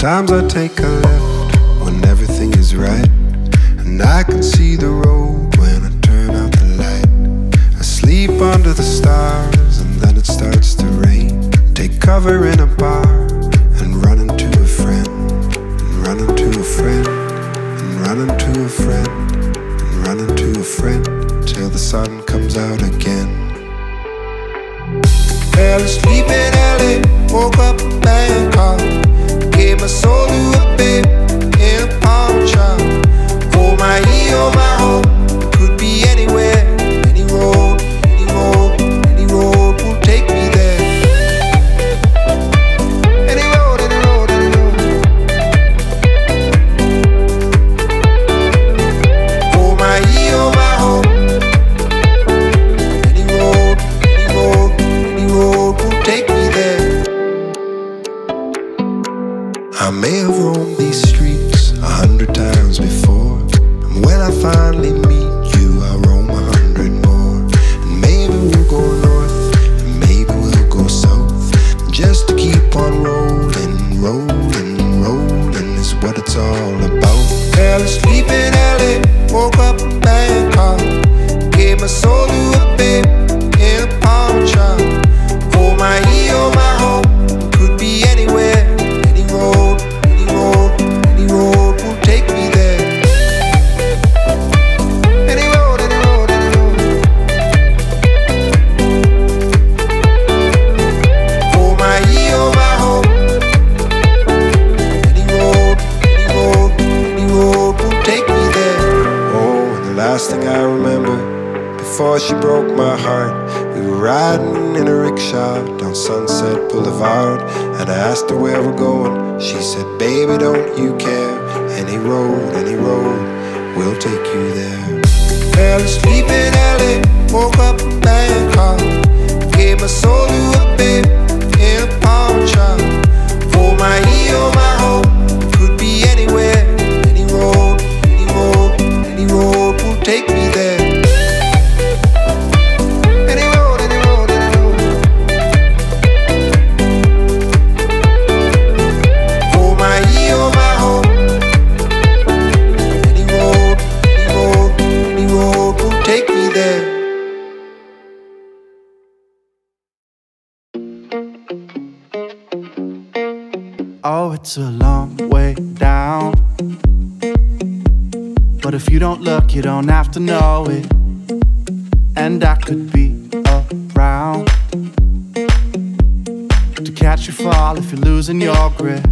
Sometimes I take a left when everything is right, and I can see the road when I turn out the light. I sleep under the stars and then it starts to rain. Take cover in a bar and run into a friend, and run into a friend, and run into a friend, and run into a friend till the sun comes out again. Fell asleep in LA, woke up in Bangkok, gave my soul to a babe in a pawn shop. Oh my E, oh my home, could be anywhere. Any road, any road, any road will take me there. Any road, any road, any road. Oh my E, oh my home. Any road, any road, any road will take me there. I may have roamed these streets 100 times before, and when I finally meet you, I'll roam 100 more. And maybe we'll go north, and maybe we'll go south, just to keep on rolling, rolling, rolling is what it's all about. Fell asleep in LA, woke up in Bangkok, gave my soul to a babe in a pawn shop. Oh my E, oh my home, could be anywhere. Any road, any road, any road will take me there. Any road, any road, any road. Oh my E, oh my home. Any road, any road, any road will take me there. Oh, and the last thing I remember, before she broke my heart, we were riding in a rickshaw down Sunset Boulevard, and I asked her where we're going. She said, baby, don't you care? Any road, we'll take you there. Fell asleep in LA, woke up in Bangkok, gave my soul to a babe in a pawn shop. Oh my E, oh my home, could be anywhere. Any road, any road, any road will take me there. Any road, any road, any road. Oh my E, oh my home. Any road, any road, any road will take me there. Oh, it's a long way down, but if you don't look, you don't have to know it. And I could be around to catch you fall if you're losing your grip.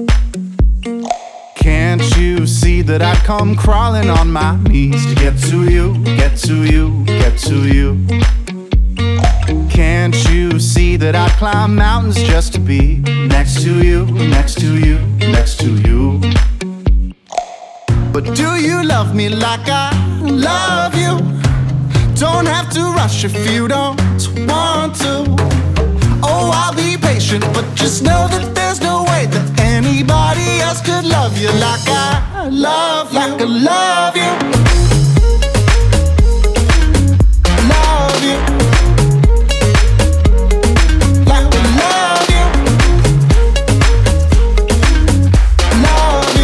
Can't you see that I'd come crawling on my knees to get to you, get to you, get to you? Can't you see that I'd climb mountains just to be next to you, next to you, next to you? But do you love me like I love you? Don't have to rush if you don't want to. Oh, I'll be patient, but just know that there's no way that anybody else could love you like I love you, like I love you. Love you. Like I love you. Love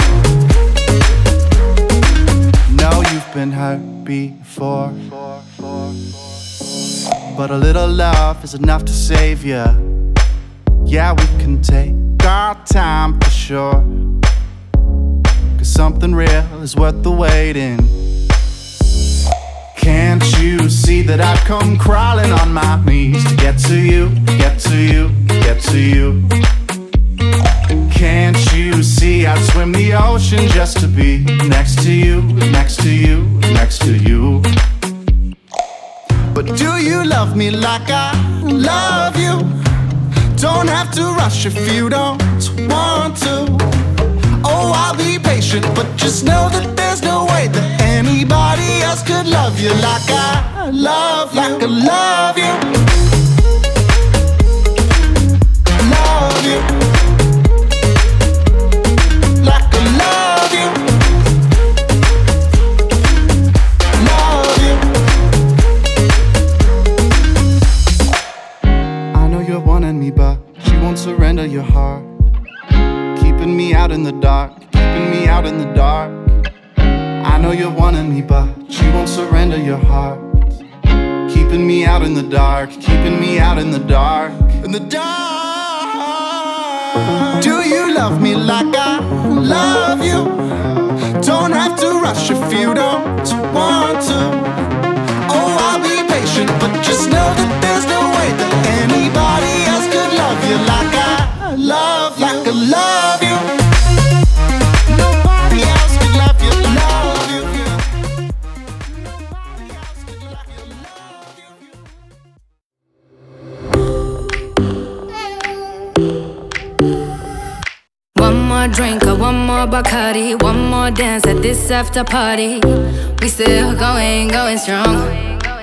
you. Know you've been hurt before, but a little love is enough to save you. Yeah, we can take our time for sure, 'cause something real is worth the waiting. Can't you see that I've come crawling on my knees to get to you, get to you, get to you? Can't you see I'd swim the ocean just to be next to you, next to you, next to you? But do you love me like I love you? Don't have to rush if you don't want to. Oh, I'll be patient, but just know that there's no way that anybody else could love you like I love, like I love you. Love you. Like I love you. Love you. I know you're wanting me, but you won't surrender your heart. Keep keeping me out in the dark, keeping me out in the dark. I know you're wanting me, but you won't surrender your heart. Keeping me out in the dark, keeping me out in the dark, in the dark. Do you love me like I love you? Don't have to rush if you don't want to. Oh, I'll be patient, but just know that there's no way that anybody else could love you like I love you, like I love you. Nobody else could love you, love you. Nobody else could love you, love you. One more drink or one more Bacardi, one more dance at this after party. We still going strong.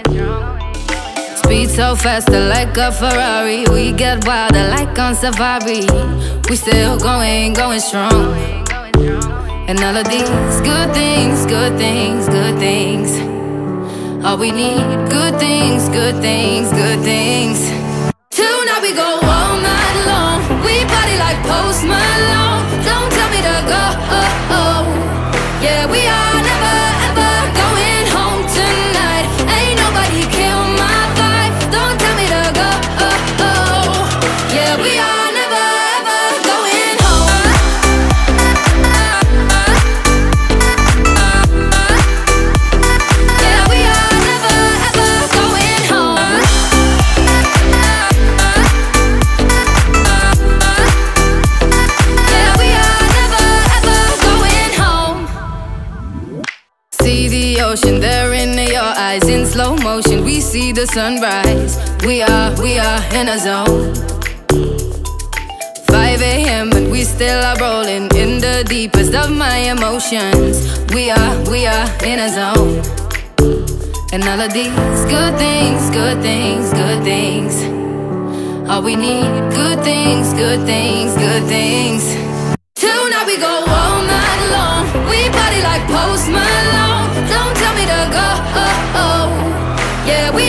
Speed so faster like a Ferrari. We get wilder like on safari. We still going strong. And all of these good things, good things, good things. All we need, good things, good things, good things. Tonight we go all night long. We party like Post Malone. Don't tell me to go. Yeah, we are never ever going home tonight. Ain't nobody kill my vibe. Don't tell me to go. Yeah, we are never ever going home. Yeah, we are never ever going home. Yeah, we are never ever going home. See the ocean there in your eyes in slow motion. We see the sunrise. We are in a zone. 5 a.m. and we still are rolling in the deepest of my emotions. We are in a zone. And all of these good things, good things, good things. All we need, good things, good things, good things. Tonight we go all night long. We party like Post Malone. Don't tell me to go. Yeah, we